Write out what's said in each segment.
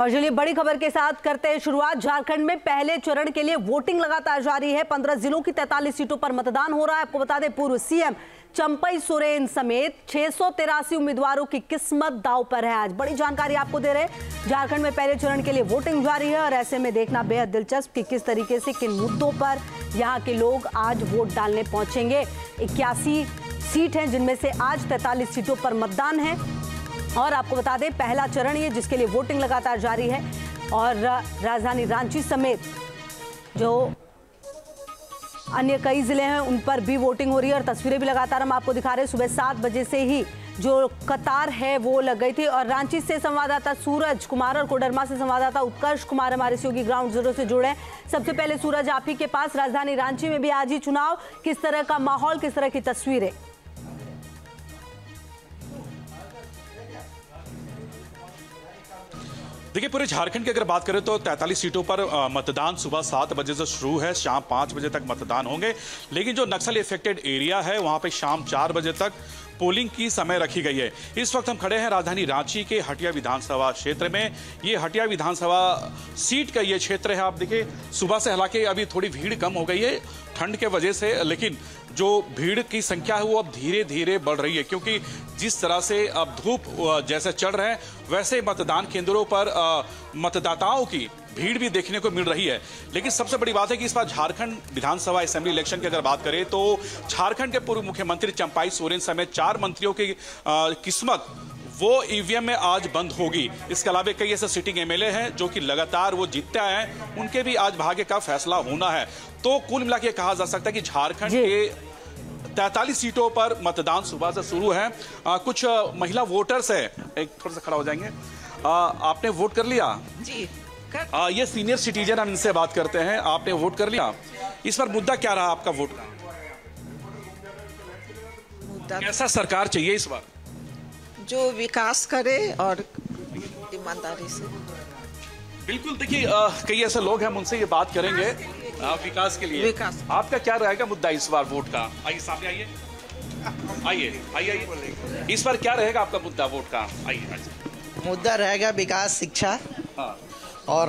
और चलिए बड़ी खबर के साथ करते हैं शुरुआत। झारखंड में पहले चरण के लिए वोटिंग लगातार जारी है। 15 जिलों की 43 सीटों पर मतदान हो रहा है। आपको बता दें पूर्व सीएम चंपई सोरेन समेत 683 उम्मीदवारों की किस्मत दांव पर है। आज बड़ी जानकारी आपको दे रहे हैं। झारखंड में पहले चरण के लिए वोटिंग जारी है और ऐसे में देखना बेहद दिलचस्प कि किस तरीके से किन मुद्दों पर यहाँ के लोग आज वोट डालने पहुंचेंगे। 81 सीट हैं जिनमें से आज 43 सीटों पर मतदान है और आपको बता दें पहला चरण ये जिसके लिए वोटिंग लगातार जारी है और राजधानी रांची समेत जो अन्य कई जिले हैं उन पर भी वोटिंग हो रही है और तस्वीरें भी लगातार हम आपको दिखा रहे हैं। सुबह 7 बजे से ही जो कतार है वो लग गई थी। और रांची से संवाददाता सूरज कुमार और कोडरमा से संवाददाता उत्कर्ष कुमार हमारे सहयोगी ग्राउंड जीरो से जुड़े हैं। सबसे पहले सूरज, आप ही के पास राजधानी रांची में भी आज ही चुनाव, किस तरह का माहौल, किस तरह की तस्वीरें? देखिए, पूरे झारखंड की अगर बात करें तो 43 सीटों पर मतदान सुबह 7 बजे से शुरू है, शाम 5 बजे तक मतदान होंगे। लेकिन जो नक्सल इफेक्टेड एरिया है वहां पे शाम 4 बजे तक पोलिंग की समय रखी गई है। इस वक्त हम खड़े हैं राजधानी रांची के हटिया विधानसभा क्षेत्र में। ये हटिया विधानसभा सीट का ये क्षेत्र है। आप देखिए सुबह से हालांकि अभी थोड़ी भीड़ कम हो गई है ठंड के वजह से, लेकिन जो भीड़ की संख्या है वो अब धीरे धीरे बढ़ रही है क्योंकि जिस तरह से अब धूप जैसे चढ़ रहे हैं वैसे मतदान केंद्रों पर मतदाताओं की भीड़ भी देखने को मिल रही है। लेकिन सबसे बड़ी बात है कि इस बार झारखंड विधानसभा असेंबली इलेक्शन की अगर बात करें तो झारखंड के पूर्व मुख्यमंत्री चंपई सोरेन समेत 4 मंत्रियों की किस्मत वो ईवीएम में आज बंद होगी। इसके अलावा कई ऐसे सिटिंग एमएलए हैं जो कि लगातार वो जीतते आए हैं, उनके भी आज भाग्य का फैसला होना है। तो कुल मिला के कहा जा सकता है कि झारखंड के 43 सीटों पर मतदान सुबह से शुरू है। कुछ महिला वोटर्स है, एक थोड़ा सा खड़ा हो जाएंगे। आपने वोट कर लिया? जी ये सीनियर सिटीजन, हम इनसे बात करते हैं। आपने वोट कर लिया? इस पर मुद्दा क्या रहा आपका वोट का? मुद्दा कैसा सरकार चाहिए इस बार? जो विकास करे और ईमानदारी से। बिल्कुल, देखिए कई ऐसे लोग हैं, हम उनसे ये बात करेंगे विकास के लिए। विकास। आपका क्या रहेगा मुद्दा इस बार वोट का? आइए सामने आइए, आइए आइए। इस बार क्या रहेगा आपका मुद्दा वोट का? आइए। मुद्दा रहेगा विकास, शिक्षा। हाँ। और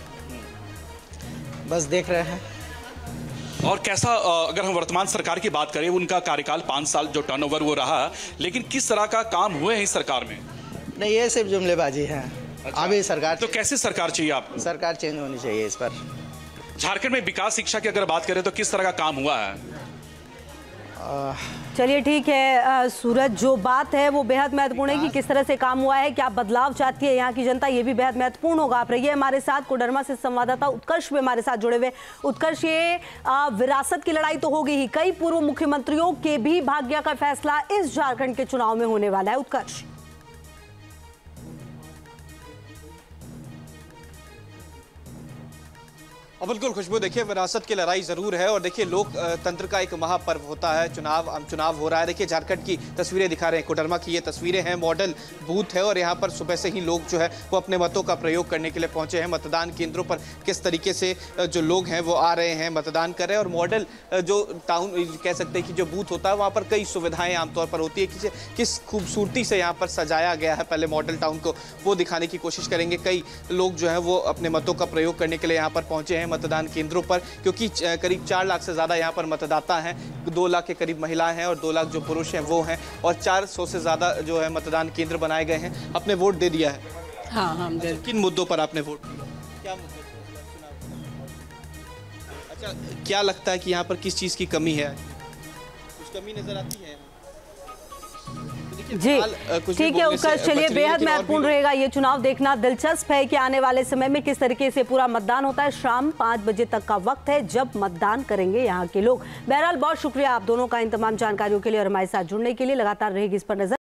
बस देख रहे हैं। और कैसा अगर हम वर्तमान सरकार की बात करें, उनका कार्यकाल 5 साल जो टर्नओवर वो रहा, लेकिन किस तरह का काम हुए हैं इस सरकार में? नहीं, ये सिर्फ जुमलेबाजी है। अच्छा। अभी सरकार तो कैसी सरकार चाहिए आपको? सरकार चेंज होनी चाहिए इस पर। झारखंड में विकास शिक्षा की अगर बात करें तो किस तरह का काम हुआ है? चलिए ठीक है सूरज, जो बात है वो बेहद महत्वपूर्ण है कि किस तरह से काम हुआ है, क्या बदलाव चाहती है यहाँ की जनता, ये भी बेहद महत्वपूर्ण होगा। आप रहिए हमारे साथ। कोडरमा से संवाददाता उत्कर्ष भी हमारे साथ जुड़े हुए। उत्कर्ष, ये विरासत की लड़ाई तो होगी ही, कई पूर्व मुख्यमंत्रियों के भी भाग्य का फैसला इस झारखंड के चुनाव में होने वाला है। उत्कर्ष, बिल्कुल खुशबू, देखिए विरासत की लड़ाई जरूर है और देखिए लोकतंत्र का एक महापर्व होता है। चुनाव हो रहा है। देखिए झारखंड की तस्वीरें दिखा रहे हैं, कोडरमा की ये तस्वीरें हैं, मॉडल बूथ है और यहाँ पर सुबह से ही लोग जो है वो अपने मतों का प्रयोग करने के लिए पहुंचे हैं। मतदान केंद्रों पर किस तरीके से जो लोग हैं वो आ रहे हैं, मतदान कर रहे हैं। और मॉडल जो टाउन कह सकते हैं कि जो बूथ होता है वहाँ पर कई सुविधाएं आमतौर पर होती है। किस खूबसूरती से यहाँ पर सजाया गया है पहले मॉडल टाउन को, वो दिखाने की कोशिश करेंगे। कई लोग जो है वो अपने मतों का प्रयोग करने के लिए यहाँ पर पहुंचे हैं मतदान केंद्रों पर, क्योंकि करीब 4 लाख से ज्यादा यहाँ पर मतदाता हैं। 2 लाख के करीब महिलाएं हैं और 2 लाख जो पुरुष हैं वो हैं और 400 से ज्यादा जो है मतदान केंद्र बनाए गए हैं। आपने वोट दे दिया है? हाँ, हम दे। किन मुद्दों पर आपने वोट दिया? क्या मुद्दे? अच्छा, क्या लगता है कि यहाँ पर किस चीज की कमी है? कुछ कमी नजर आती है? जी ठीक है उत्कर्ष, चलिए बेहद महत्वपूर्ण रहेगा ये चुनाव। देखना दिलचस्प है कि आने वाले समय में किस तरीके से पूरा मतदान होता है। शाम 5 बजे तक का वक्त है जब मतदान करेंगे यहाँ के लोग। बहरहाल बहुत शुक्रिया आप दोनों का इन तमाम जानकारियों के लिए और हमारे साथ जुड़ने के लिए। लगातार रहेगी इस पर नजर।